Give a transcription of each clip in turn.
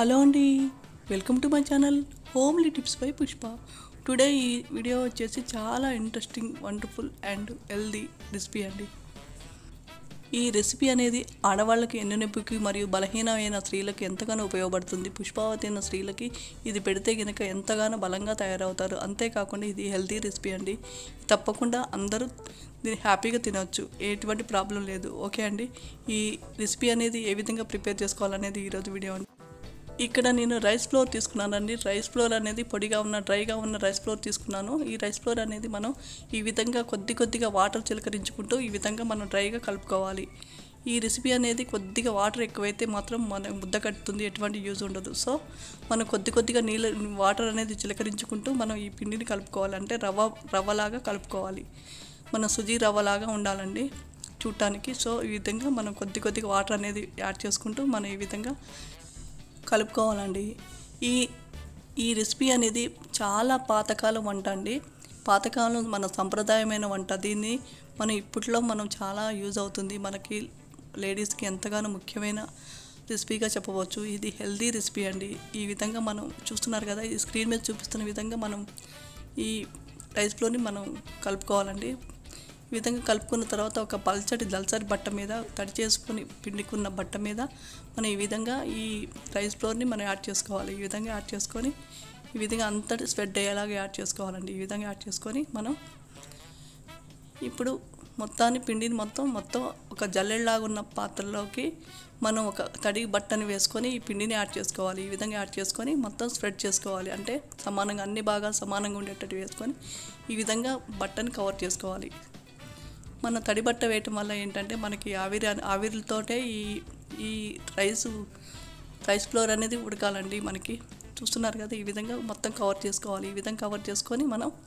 Hello అండి, welcome to my channel homely tips by Pushpa. Today ఈ వీడియో వచ్చేసి చాలా interesting, wonderful and healthy recipe అండి. ఈ రెసిపీ అనేది ఆడవాళ్ళకి, ఎన్నునొప్పికి మరియు బలహీనమైన స్త్రీలకు ఎంతగానో ఉపయోగపడుతుంది. పుష్పావతి అయిన స్త్రీలకి ఇది పెడితే కనుక ఎంతగానో బలంగా తయారవుతారు. అంతేకాకుండా ఇది హెల్దీ రెసిపీ అండి. తప్పకుండా అందరూ దీన్ని హ్యాపీగా తినవచ్చు, ఎటువంటి ప్రాబ్లం లేదు. ఓకే అండి, ఈ రెసిపీ అనేది ఏ విధంగా ప్రిపేర్ చేసుకోవాలనేది ఈరోజు వీడియో అండి. ఇక్కడ నేను రైస్ ఫ్లోర్ తీసుకున్నానండి. రైస్ ఫ్లోర్ అనేది పొడిగా ఉన్న, డ్రైగా ఉన్న రైస్ ఫ్లోర్ తీసుకున్నాను. ఈ రైస్ ఫ్లోర్ అనేది మనం ఈ విధంగా కొద్దిగా వాటర్ చిలకరించుకుంటూ ఈ విధంగా మనం డ్రైగా కలుపుకోవాలి. ఈ రెసిపీ అనేది కొద్దిగా వాటర్ ఎక్కువైతే మాత్రం మన ముద్ద కట్టుతుంది, ఎటువంటి యూజ్ ఉండదు. సో మనం కొద్దిగా వాటర్ అనేది చిలకరించుకుంటూ మనం ఈ పిండిని కలుపుకోవాలి. అంటే రవ్వలాగా కలుపుకోవాలి. మన సుజీ రవ్వలాగా ఉండాలండి చూడటానికి. సో ఈ విధంగా మనం కొద్దిగా వాటర్ అనేది యాడ్ చేసుకుంటూ మనం ఈ విధంగా కలుపుకోవాలండి. ఈ రెసిపీ అనేది చాలా పాతకాలం వంట అండి. పాతకాలం మన సంప్రదాయమైన వంట. దీన్ని ఇప్పట్లో చాలా యూజ్ అవుతుంది. మనకి లేడీస్కి ఎంతగానో ముఖ్యమైన రెసిపీగా చెప్పవచ్చు. ఇది హెల్దీ రెసిపీ అండి. ఈ విధంగా మనం చూస్తున్నారు కదా, ఈ స్క్రీన్ మీద చూపిస్తున్న విధంగా మనం ఈ రైస్ ఫ్లోర్ని మనం కలుపుకోవాలండి. ఈ విధంగా కలుపుకున్న తర్వాత ఒక పల్చటి దల్సరి బట్ట మీద, తడి చేసుకొని పిండికున్న బట్ట మీద మనం ఈ విధంగా ఈ రైస్ ఫ్లోర్ని మనం యాడ్ చేసుకోవాలి. ఈ విధంగా యాడ్ చేసుకొని ఈ విధంగా అంతటి స్ప్రెడ్ అయ్యేలాగా యాడ్ చేసుకోవాలండి. ఈ విధంగా యాడ్ చేసుకొని మనం ఇప్పుడు పిండిని మొత్తం ఒక జల్లెడలాగా ఉన్న పాత్రలోకి మనం ఒక తడి బట్టని వేసుకొని ఈ పిండిని యాడ్ చేసుకోవాలి. ఈ విధంగా యాడ్ చేసుకొని మొత్తం స్ప్రెడ్ చేసుకోవాలి. అంటే సమానంగా అన్ని భాగాలు సమానంగా ఉండేటట్టు వేసుకొని ఈ విధంగా బట్టని కవర్ చేసుకోవాలి. మన తడి బట్ట వేయటం వల్ల ఏంటంటే మనకి ఆవిరితోటే ఈ రైస్ ఫ్లోర్ అనేది ఉడకాలండి. మనకి చూస్తున్నారు కదా, ఈ విధంగా మొత్తం కవర్ చేసుకోవాలి. ఈ విధంగా కవర్ చేసుకొని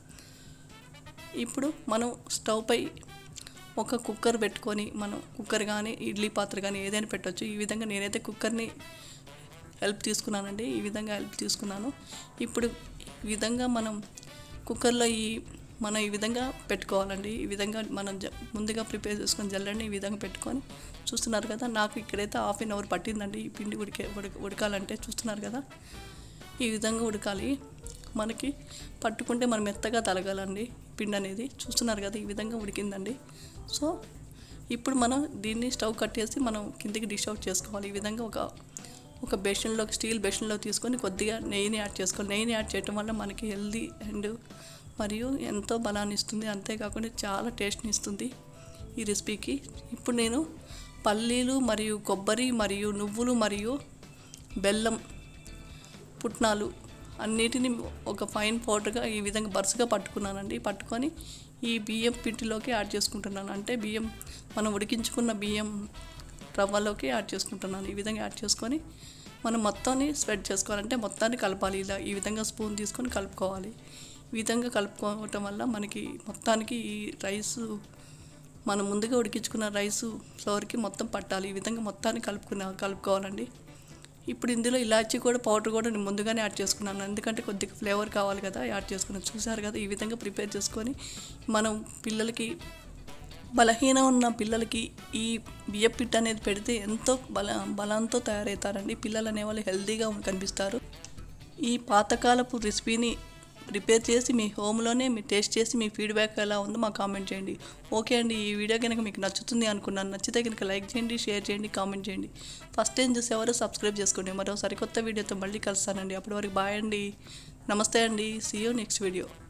ఇప్పుడు మనం స్టవ్ పై ఒక కుక్కర్ పెట్టుకొని, మనం కుక్కర్ కానీ ఇడ్లీ పాత్ర కానీ ఏదైనా పెట్టవచ్చు. ఈ విధంగా నేనైతే కుక్కర్ని హెల్ప్ తీసుకున్నానండి. ఈ విధంగా హెల్ప్ తీసుకున్నాను. ఇప్పుడు ఈ విధంగా మనం కుక్కర్లో ఈ విధంగా పెట్టుకోవాలండి. ఈ విధంగా మనం ముందుగా ప్రిపేర్ చేసుకొని జల్లెడని ఈ విధంగా పెట్టుకొని చూస్తున్నారు కదా, నాకు ఇక్కడైతే ½ an hour పట్టిందండి ఈ పిండి ఉడకాలంటే. చూస్తున్నారు కదా, ఈ విధంగా ఉడకాలి. మనకి పట్టుకుంటే మనం మెత్తగా తలగాలండి పిండి అనేది. చూస్తున్నారు కదా, ఈ విధంగా ఉడికిందండి. సో ఇప్పుడు మనం దీన్ని స్టవ్ కట్టేసి మనం కిందికి డిష్ అవుట్ చేసుకోవాలి. ఈ విధంగా ఒక బేషన్లోకి, స్టీల్ బేషన్లో తీసుకొని కొద్దిగా నెయ్యిని యాడ్ చేసుకోవాలి. నెయ్యిని యాడ్ చేయడం వల్ల మనకి హెల్దీ అండ్ మరియు ఎంతో బలాన్ని ఇస్తుంది. అంతేకాకుండా చాలా టేస్ట్ని ఇస్తుంది ఈ రెసిపీకి. ఇప్పుడు నేను పల్లీలు మరియు కొబ్బరి మరియు నువ్వులు మరియు బెల్లం, పుట్నాలు అన్నిటిని ఒక ఫైన్ పౌడర్గా ఈ విధంగా బరుసగా పట్టుకున్నానండి. పట్టుకొని ఈ బియ్యం పిండిలోకి యాడ్ చేసుకుంటున్నాను. అంటే మనం ఉడికించుకున్న బియ్యం రవ్వలోకి యాడ్ చేసుకుంటున్నాను. ఈ విధంగా యాడ్ చేసుకొని మనం మొత్తాన్ని స్ప్రెడ్ చేసుకోవాలంటే మొత్తాన్ని కలపాలి. ఈ విధంగా స్పూన్ తీసుకొని కలుపుకోవాలి. ఈ విధంగా కలుపుకోవటం వల్ల మనకి మొత్తానికి ఈ రైసు, మనం ముందుగా ఉడికించుకున్న రైసు ఫ్లోర్కి మొత్తం పట్టాలి. ఈ విధంగా మొత్తాన్ని కలుపుకోవాలండి. ఇప్పుడు ఇందులో ఇలాచీ పౌడర్ కూడా నేను ముందుగానే యాడ్ చేసుకున్నాను. ఎందుకంటే కొద్దిగా ఫ్లేవర్ కావాలి కదా, యాడ్ చేసుకున్నాను. చూసారు కదా, ఈ విధంగా ప్రిపేర్ చేసుకొని మనం పిల్లలకి, బలహీనం ఉన్న పిల్లలకి ఈ బియ్యం పిట్టు అనేది పెడితే ఎంతో బలంతో తయారవుతారండి. పిల్లలు అనేవాళ్ళు హెల్తీగా కనిపిస్తారు. ఈ పాతకాలపు రెసిపీని ప్రిపేర్ చేసి మీ హోమ్లోనే మీరు టేస్ట్ చేసి మీ ఫీడ్బ్యాక్ ఎలా ఉందో మాకు కామెంట్ చేయండి. ఓకే అండి, ఈ వీడియో కనుక మీకు నచ్చుతుంది అనుకున్నాను. నచ్చితే కనుక లైక్ చేయండి, షేర్ చేయండి, కామెంట్ చేయండి. ఫస్ట్ టైం చూసేవారు సబ్స్క్రైబ్ చేసుకోండి. మరో సరికొత్త వీడియోతో మళ్ళీ కలుస్తానండి. అప్పటి వరకు బాయ్ అండి, నమస్తే అండి. See you next video.